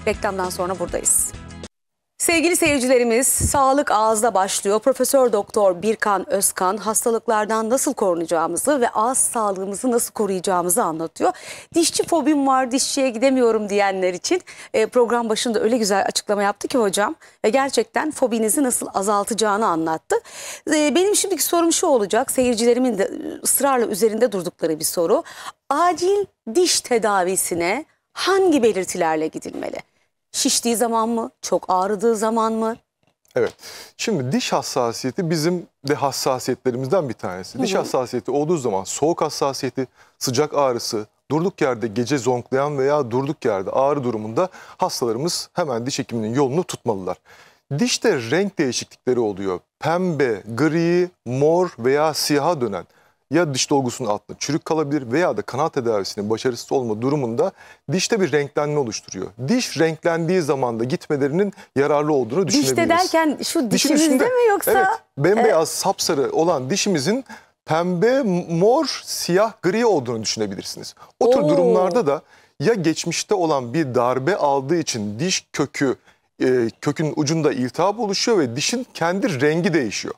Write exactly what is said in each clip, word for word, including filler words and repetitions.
Reklamdan sonra buradayız. Sevgili seyircilerimiz, sağlık ağızda başlıyor. Profesör Doktor Birkan Özkan hastalıklardan nasıl korunacağımızı ve ağız sağlığımızı nasıl koruyacağımızı anlatıyor. Dişçi fobim var, dişçiye gidemiyorum diyenler için e, program başında öyle güzel açıklama yaptı ki hocam. Ve gerçekten fobinizi nasıl azaltacağını anlattı. E, benim şimdiki sorum şu olacak, seyircilerimin de ısrarla üzerinde durdukları bir soru. Acil diş tedavisine hangi belirtilerle gidilmeli? Şiştiği zaman mı? Çok ağrıdığı zaman mı? Evet. Şimdi diş hassasiyeti bizim de hassasiyetlerimizden bir tanesi. Diş hı hı. hassasiyeti olduğu zaman soğuk hassasiyeti, sıcak ağrısı, durduk yerde gece zonklayan veya durduk yerde ağrı durumunda hastalarımız hemen diş hekiminin yolunu tutmalılar. Dişte renk değişiklikleri oluyor. Pembe, gri, mor veya siyaha dönen, ya diş dolgusunun altında çürük kalabilir veya da kanal tedavisinin başarısız olma durumunda dişte bir renklenme oluşturuyor. Diş renklendiği zaman da gitmelerinin yararlı olduğunu düşünebiliriz. Dişte derken şu dişimizde mi yoksa? Evet, bembeyaz, e... sapsarı olan dişimizin pembe, mor, siyah, gri olduğunu düşünebilirsiniz. O tür Oo. durumlarda da ya geçmişte olan bir darbe aldığı için diş kökü, e, kökün ucunda iltihap oluşuyor ve dişin kendi rengi değişiyor.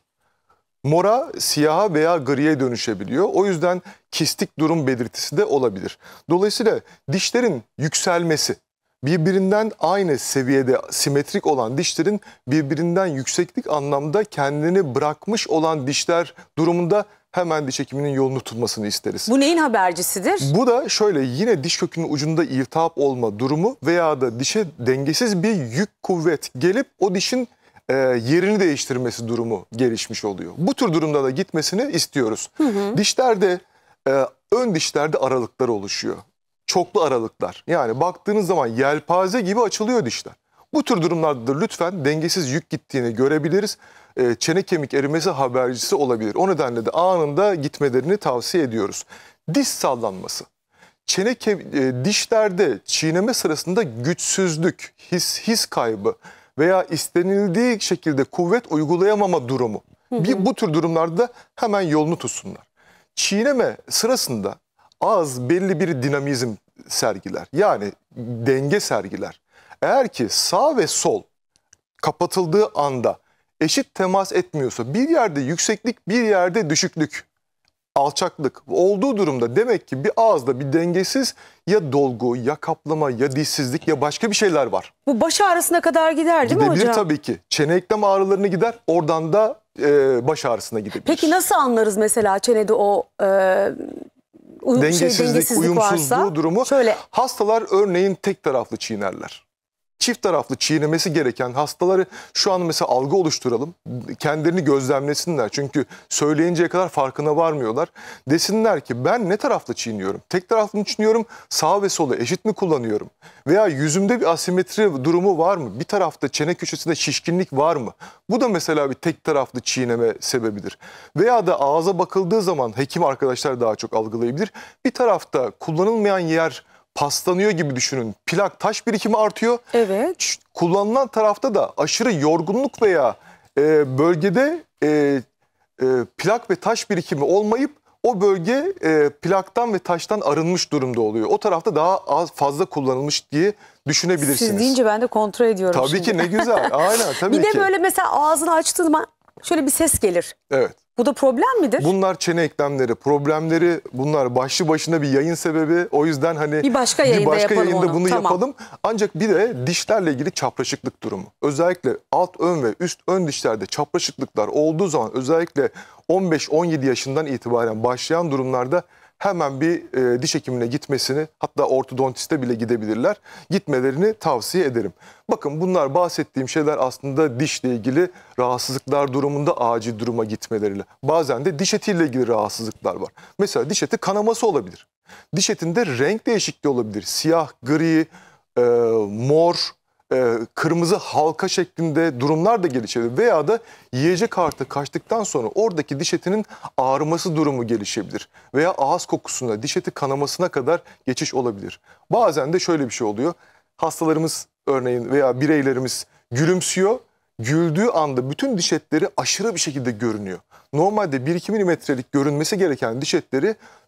Mora, siyaha veya griye dönüşebiliyor. O yüzden kistik durum belirtisi de olabilir. Dolayısıyla dişlerin yükselmesi, birbirinden aynı seviyede simetrik olan dişlerin birbirinden yükseklik anlamda kendini bırakmış olan dişler durumunda hemen diş hekiminin yolunu tutmasını isteriz. Bu neyin habercisidir? Bu da şöyle, yine diş kökünün ucunda iltihap olma durumu veya da dişe dengesiz bir yük kuvvet gelip o dişin E, yerini değiştirmesi durumu gelişmiş oluyor. Bu tür durumda da gitmesini istiyoruz. Hı hı. Dişlerde, e, ön dişlerde aralıklar oluşuyor. Çoklu aralıklar. Yani baktığınız zaman yelpaze gibi açılıyor dişler. Bu tür durumlarda da lütfen dengesiz yük gittiğini görebiliriz. E, çene kemik erimesi habercisi olabilir. O nedenle de anında gitmelerini tavsiye ediyoruz. Diş sallanması. Çene e, dişlerde çiğneme sırasında güçsüzlük, his, his kaybı veya istenildiği şekilde kuvvet uygulayamama durumu. Hı hı. Bir, bu tür durumlarda hemen yolunu tutsunlar. Çiğneme sırasında ağız belli bir dinamizm sergiler. Yani denge sergiler. Eğer ki sağ ve sol kapatıldığı anda eşit temas etmiyorsa, bir yerde yükseklik, bir yerde düşüklük, alçaklık olduğu durumda demek ki bir ağızda bir dengesiz ya dolgu, ya kaplama, ya dişsizlik, ya başka bir şeyler var. Bu baş ağrısına kadar gider değil mi hocam? Gidebilir tabii ki. Çene eklem ağrılarına gider, oradan da e, baş ağrısına gidebilir. Peki nasıl anlarız mesela çenede o e, dengesizlik, şey, dengesizlik uyumsuzluğu varsa? durumu? Şöyle. Hastalar örneğin tek taraflı çiğnerler. Çift taraflı çiğnemesi gereken hastaları şu an mesela algı oluşturalım. Kendilerini gözlemlesinler. Çünkü söyleyinceye kadar farkına varmıyorlar. Desinler ki ben ne taraflı çiğniyorum? Tek taraflı mı çiğniyorum? Sağ ve solu eşit mi kullanıyorum? Veya yüzümde bir asimetri durumu var mı? Bir tarafta çene köşesinde şişkinlik var mı? Bu da mesela bir tek taraflı çiğneme sebebidir. Veya da ağza bakıldığı zaman hekim arkadaşlar daha çok algılayabilir. Bir tarafta kullanılmayan yer paslanıyor gibi düşünün. Plak, taş birikimi artıyor. Evet. Kullanılan tarafta da aşırı yorgunluk veya e, bölgede e, e, plak ve taş birikimi olmayıp o bölge e, plaktan ve taştan arınmış durumda oluyor. O tarafta daha az fazla kullanılmış diye düşünebilirsiniz. Siz deyince ben de kontrol ediyorum tabii şimdi. ki, ne güzel. Aynen, tabii bir de ki. böyle mesela ağzını açtığın zaman şöyle bir ses gelir. Evet. Bu da problem midir? Bunlar çene eklemleri, problemleri, bunlar başlı başına bir yayın sebebi. O yüzden hani bir başka yayında, bir başka yapalım yayında onu. bunu Tamam. yapalım. Ancak bir de dişlerle ilgili çapraşıklık durumu. Özellikle alt ön ve üst ön dişlerde çapraşıklıklar olduğu zaman, özellikle on beş on yedi yaşından itibaren başlayan durumlarda hemen bir e, diş hekimine gitmesini, hatta ortodontiste bile gidebilirler, gitmelerini tavsiye ederim. Bakın, bunlar bahsettiğim şeyler aslında dişle ilgili rahatsızlıklar durumunda acil duruma gitmeleriyle. Bazen de diş etiyle ilgili rahatsızlıklar var. Mesela diş eti kanaması olabilir. Diş etinde renk değişikliği olabilir. Siyah, gri, e, mor, e, kırmızı halka şeklinde durumlar da gelişebilir. Veya da yiyecek artı kaçtıktan sonra oradaki diş etinin ağrıması durumu gelişebilir. Veya ağız kokusuna, diş eti kanamasına kadar geçiş olabilir. Bazen de şöyle bir şey oluyor. Hastalarımız örneğin veya bireylerimiz gülümsüyor. Güldüğü anda bütün diş etleri aşırı bir şekilde görünüyor. Normalde bir iki milimetrelik görünmesi gereken diş etleri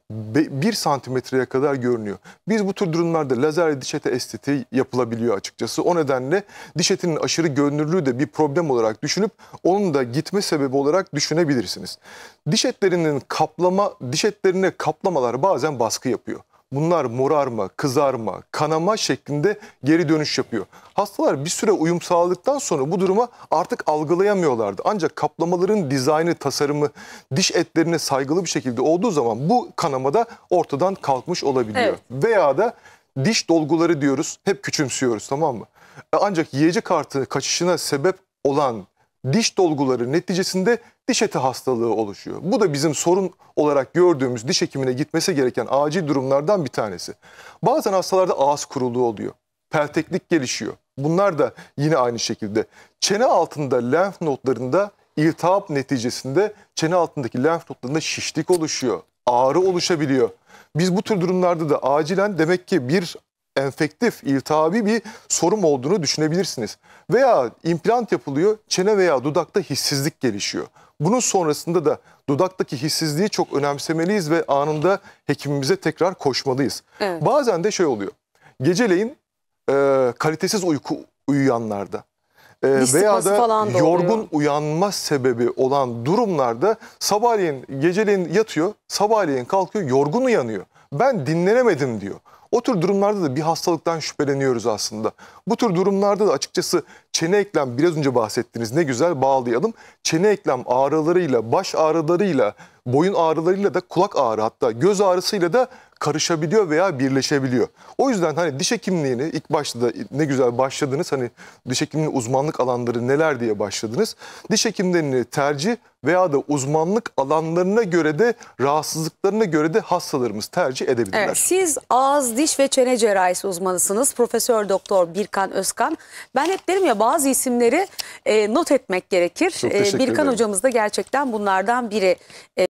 bir santimetreye kadar görünüyor. Biz bu tür durumlarda lazer diş eti estetiği yapılabiliyor açıkçası. O nedenle diş etinin aşırı görünürlüğü de bir problem olarak düşünüp onun da gitme sebebi olarak düşünebilirsiniz. Diş etlerinin kaplama, diş etlerine kaplamalar bazen baskı yapıyor. Bunlar morarma, kızarma, kanama şeklinde geri dönüş yapıyor. Hastalar bir süre uyum sağladıktan sonra bu duruma artık algılayamıyorlardı. Ancak kaplamaların dizaynı, tasarımı diş etlerine saygılı bir şekilde olduğu zaman bu kanama da ortadan kalkmış olabiliyor. Evet. Veya da diş dolguları diyoruz, hep küçümsüyoruz, tamam mı? Ancak yiyecek artığı kaçışına sebep olan diş dolguları neticesinde diş eti hastalığı oluşuyor. Bu da bizim sorun olarak gördüğümüz diş hekimine gitmesi gereken acil durumlardan bir tanesi. Bazen hastalarda ağız kuruluğu oluyor. Pelteklik gelişiyor. Bunlar da yine aynı şekilde. Çene altında lenf nodlarında iltihap neticesinde çene altındaki lenf nodlarında şişlik oluşuyor. Ağrı oluşabiliyor. Biz bu tür durumlarda da acilen demek ki bir enfektif, iltihabi bir sorun olduğunu düşünebilirsiniz. Veya implant yapılıyor, çene veya dudakta hissizlik gelişiyor. Bunun sonrasında da dudaktaki hissizliği çok önemsemeliyiz ve anında hekimimize tekrar koşmalıyız. Evet. Bazen de şey oluyor, geceleyin e, kalitesiz uyku uyuyanlarda e, Diş veya sıkması da falan da yorgun oluyor. uyanma sebebi olan durumlarda sabahleyin, geceleyin yatıyor, sabahleyin kalkıyor, yorgun uyanıyor. Ben dinlenemedim diyor. O tür durumlarda da bir hastalıktan şüpheleniyoruz aslında. Bu tür durumlarda da açıkçası çene eklem, biraz önce bahsettiniz, ne güzel bağlayalım. Çene eklem ağrılarıyla, baş ağrılarıyla, boyun ağrılarıyla da kulak ağrı, hatta göz ağrısıyla da karışabiliyor veya birleşebiliyor. O yüzden hani diş hekimliğini ilk başta da ne güzel başladınız. Hani diş hekimliğinin uzmanlık alanları neler diye başladınız. Diş hekimlerini tercih veya da uzmanlık alanlarına göre de rahatsızlıklarına göre de hastalarımız tercih edebilirler. Evet, siz ağız, diş ve çene cerrahisi uzmanısınız. Profesör Doktor Birkan Özkan. Ben hep derim ya, bazı isimleri e, not etmek gerekir. Çok E, teşekkür Birkan ederim. hocamız da gerçekten bunlardan biri. E,